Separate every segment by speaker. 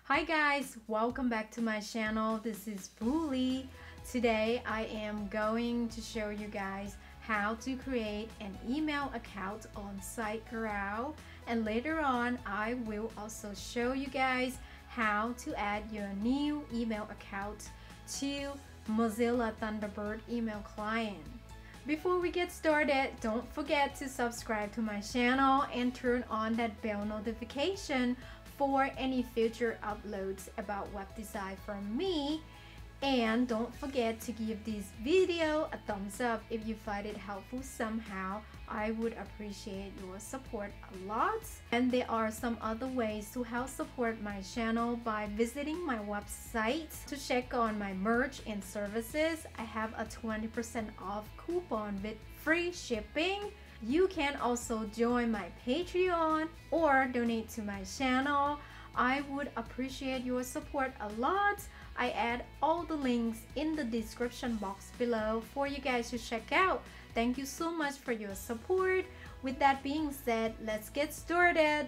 Speaker 1: Hi guys, welcome back to my channel. This is Booly. Today I am going to show you guys how to create an email account on SiteGround, and later on I will also show you guys how to add your new email account to Mozilla Thunderbird email client. Before we get started, don't forget to subscribe to my channel and turn on that bell notification for any future uploads about web design from me. And don't forget to give this video a thumbs up if you find it helpful somehow. I would appreciate your support a lot. And there are some other ways to help support my channel by visiting my website to check on my merch and services. I have a 20% off coupon with free shipping. You can also join my Patreon or donate to my channel. I would appreciate your support a lot. I add all the links in the description box below for you guys to check out. Thank you so much for your support. With that being said, let's get started.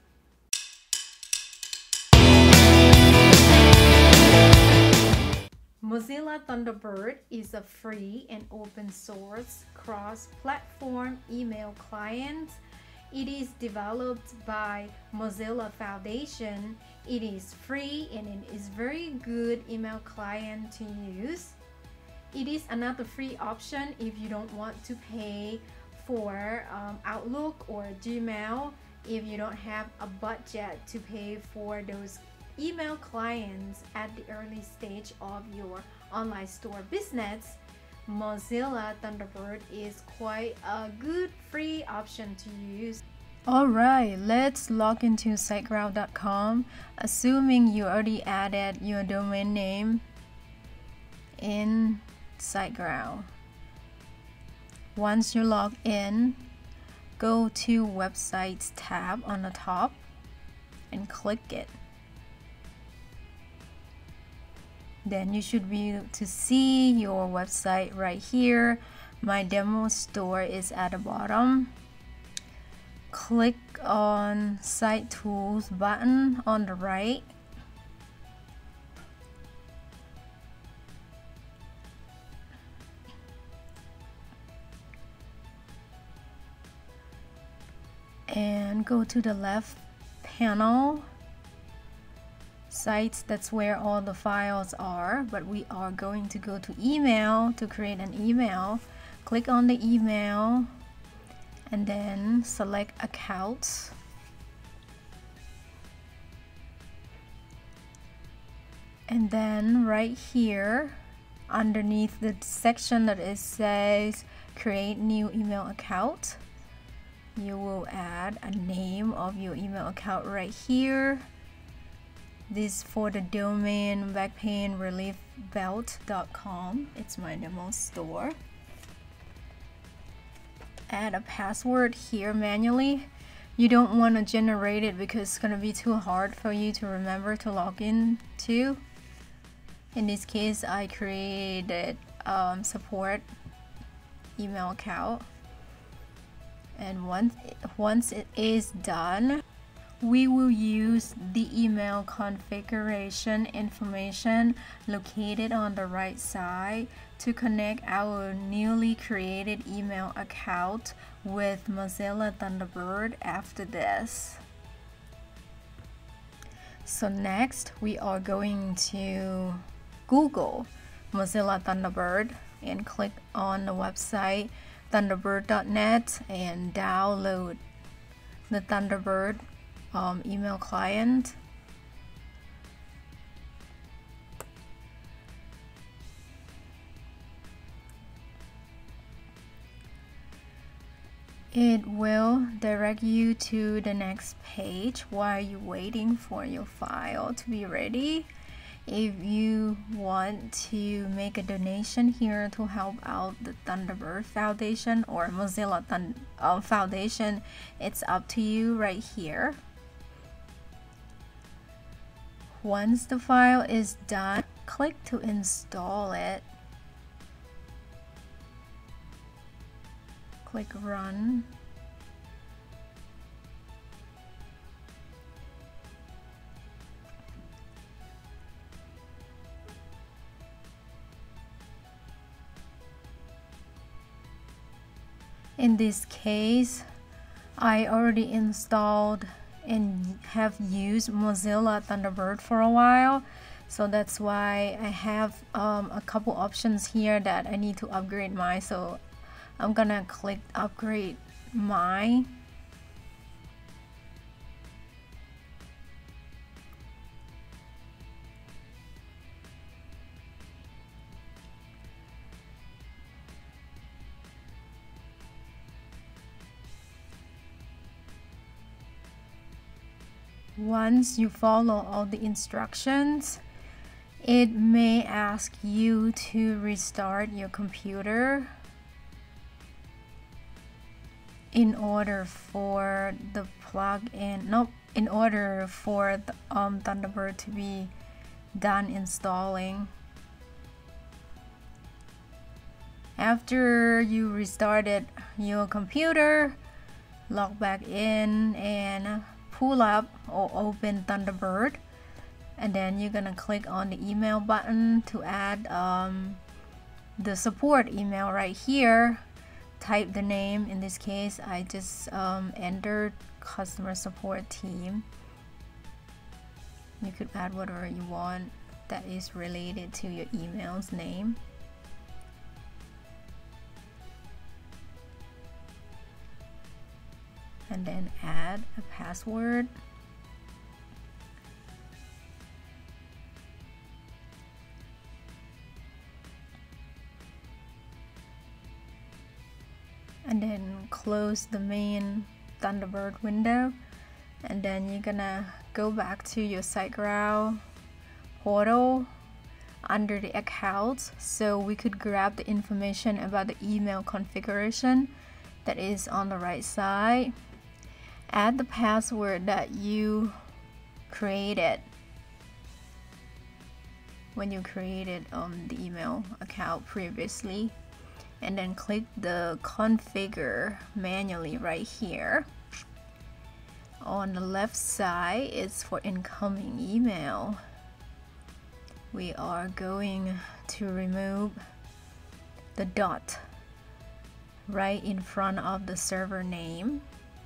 Speaker 1: Mozilla Thunderbird is a free and open source cross-platform email client. It is developed by Mozilla Foundation. It is free and it is very good email client to use. It is another free option if you don't want to pay for Outlook or Gmail. If you don't have a budget to pay for those email clients at the early stage of your online store business, Mozilla Thunderbird is quite a good free option to use. Alright, let's log into SiteGround.com, assuming you already added your domain name in SiteGround. Once you log in, go to Websites tab on the top and click it. Then you should be able to see your website right here. My demo store is at the bottom. Click on Site Tools button on the right. And go to the left panel. Sites, that's where all the files are, but we are going to go to email to create an email. Click on the email and then select accounts. And then right here underneath the section that it says create new email account, you will add a name of your email account right here. This for the domain backpainreliefbelt.com. It's my demo store. Add a password here manually. You don't want to generate it because it's going to be too hard for you to remember to log in to. In this case, I created support email account. And once it is done, we will use the email configuration information located on the right side to connect our newly created email account with Mozilla Thunderbird after this. So next, we are going to Google Mozilla Thunderbird and click on the website thunderbird.net and download the Thunderbird email client. It will direct you to the next page while you're waiting for your file to be ready. If you want to make a donation here to help out the Thunderbird Foundation or Mozilla Foundation, it's up to you right here. Once the file is done, click to install it. Click Run. In this case, I already installed and have used Mozilla Thunderbird for a while, so that's why I have a couple options here that I need to upgrade mine. So I'm gonna click upgrade mine. Once you follow all the instructions, it may ask you to restart your computer in order for the in order for the Thunderbird to be done installing. After you restarted your computer, log back in and pull up or open Thunderbird, and then you're gonna click on the email button to add the support email right here. Type the name. In this case, I just entered customer support team. You could add whatever you want that is related to your email's name. And then add a password. And then close the main Thunderbird window, and then you're gonna go back to your SiteGround portal under the accounts, so we could grab the information about the email configuration that is on the right side. Add the password that you created when you created the email account previously, and then click the configure manually right here. On the left side is for incoming email. We are going to remove the dot right in front of the server name,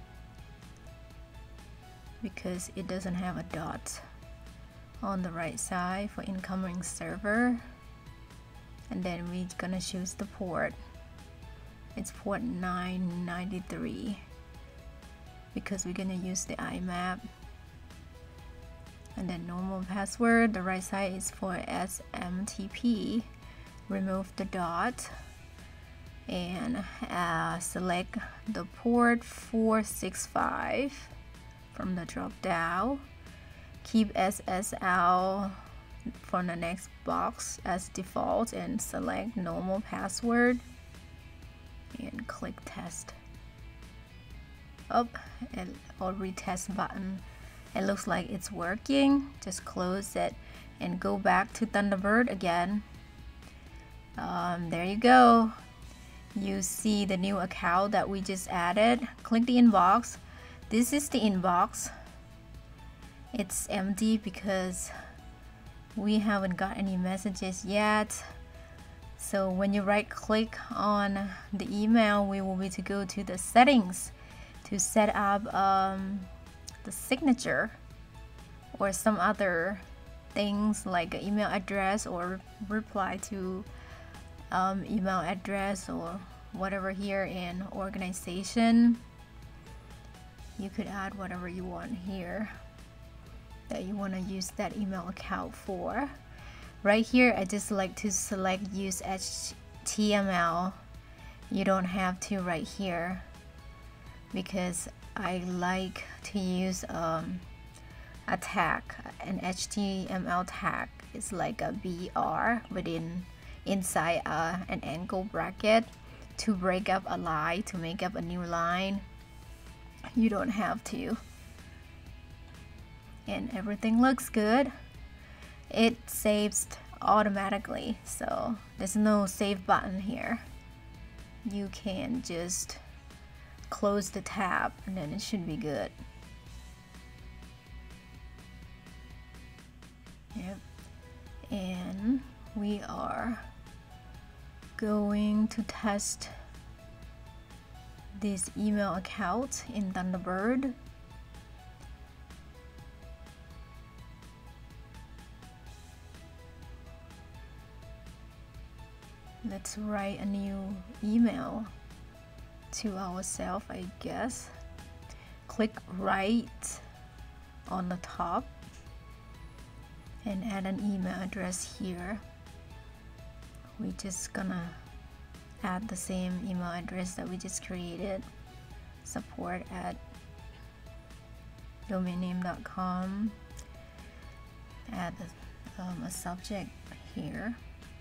Speaker 1: because it doesn't have a dot on the right side for incoming server. And then we're gonna choose the port. It's port 993 because we're gonna use the IMAP. And then normal password, the right side is for SMTP. Remove the dot and select the port 465 from the drop down. Keep SSL from the next box as default and select normal password and click test. Or retest button. It looks like it's working. Just close it and go back to Thunderbird again. There you go. You see the new account that we just added. Click the inbox. This is the inbox. It's empty because we haven't got any messages yet. So when you right click on the email, we will be to go to the settings to set up the signature or some other things like an email address or reply to email address or whatever. Here in organization, you could add whatever you want here that you want to use that email account for. Right here, I just like to select use HTML. You don't have to right here because I like to use a tag, an HTML tag. It's like a BR inside an angle bracket to break up a line, to make up a new line. You don't have to. And everything looks good. It saves automatically, so there's no save button here. You can just close the tab and then it should be good. Yep. And we are going to test this email account in Thunderbird. Let's write a new email to ourselves, I guess. Click write on the top and add an email address here. We're just gonna add the same email address that we just created, support@domainname.com. Add a subject here.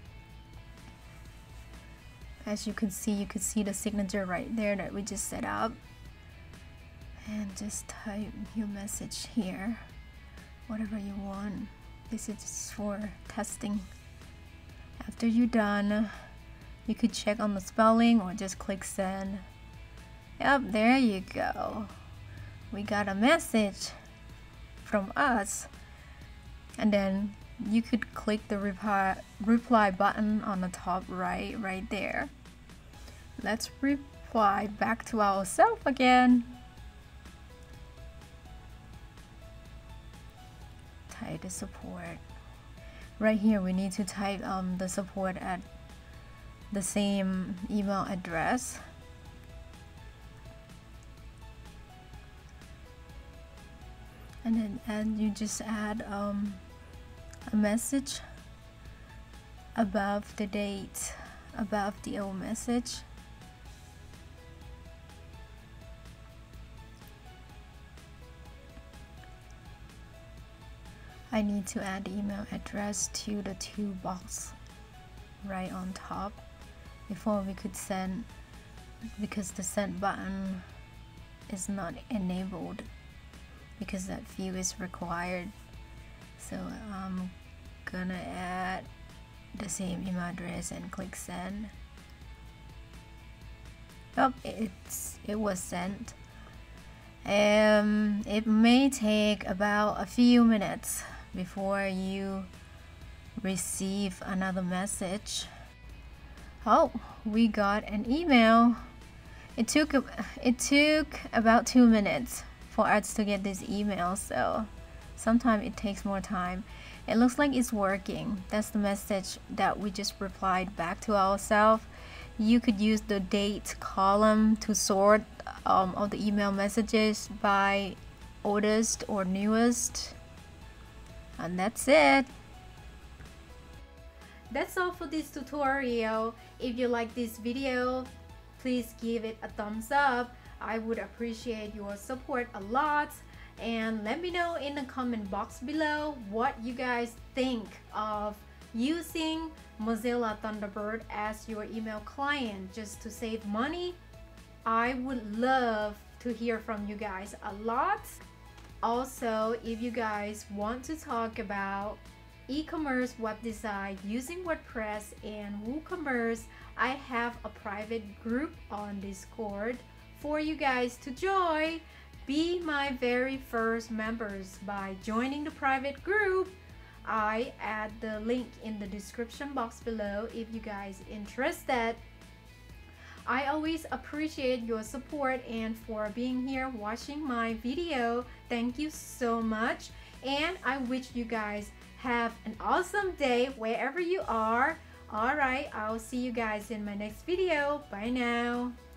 Speaker 1: As you can see the signature right there that we just set up. And just type your message here, whatever you want. This is just for testing. After you're done, you could check on the spelling or just click send. Yep, there you go. We got a message from us. And then you could click the reply button on the top right there. Let's reply back to ourselves again. Type the support. Right here we need to type the support at the same email address. And then you just add a message above the date, above the old message. I need to add the email address to the to box right on top before we could send, because the send button is not enabled because that field is required. So I'm gonna add the same email address and click send. Oh, it was sent. It may take about a few minutes before you receive another message. Oh, we got an email. It took about 2 minutes for us to get this email, so sometimes it takes more time. It looks like it's working. That's the message that we just replied back to ourselves. You could use the date column to sort all the email messages by oldest or newest. And that's it. That's all for this tutorial. If you like this video, please give it a thumbs up. I would appreciate your support a lot. And let me know in the comment box below what you guys think of using Mozilla Thunderbird as your email client just to save money. I would love to hear from you guys a lot. Also, if you guys want to talk about e-commerce web design using WordPress and WooCommerce, I have a private group on Discord for you guys to join. Be my very first members by joining the private group. I add the link in the description box below if you guys interested. I always appreciate your support and for being here watching my video. Thank you so much, and I wish you guys have an awesome day wherever you are. Alright, I'll see you guys in my next video. Bye now.